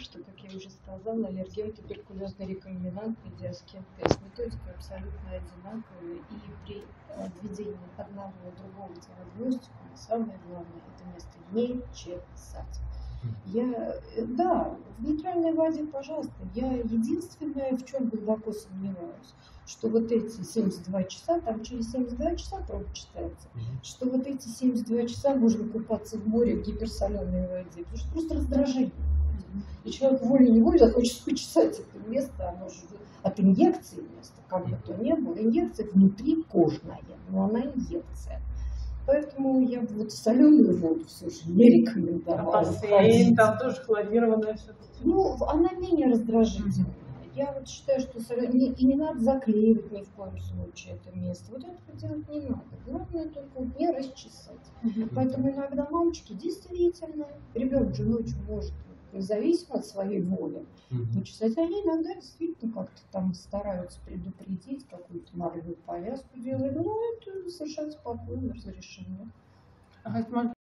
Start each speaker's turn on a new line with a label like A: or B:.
A: что, как я уже сказала, аллерген, туберкулезный рекомбинантный диаскин-тест. Методика абсолютно одинаковая, и при введении одного и другого диагностику самое главное – это место не чесать. Да, в нейтральной воде, пожалуйста. Я единственное, в чем глубоко сомневаюсь, что вот эти 72 часа, там через 72 часа пробка читается, что вот эти 72 часа можно купаться в море в гиперсоленой воде, потому что просто раздражение. И человек волей-неволей захочет почесать это место, оно же от инъекции место, как бы то ни было. Инъекция внутри кожная, но она инъекция. Поэтому я бы вот соленую воду все же не рекомендовала.
B: А бассейн, там тоже хлорированная все-таки.
A: Ну, она менее раздражительная. Я вот считаю, что и не надо заклеивать ни в коем случае это место. Вот этого делать не надо. Главное только не расчесать. Поэтому иногда мамочки действительно, ребенок же ночью может, независимо от своей воли, почесать. Они иногда действительно как-то там стараются предупредить, какую-то марлевую повязку делают. Но это совершенно спокойно разрешено.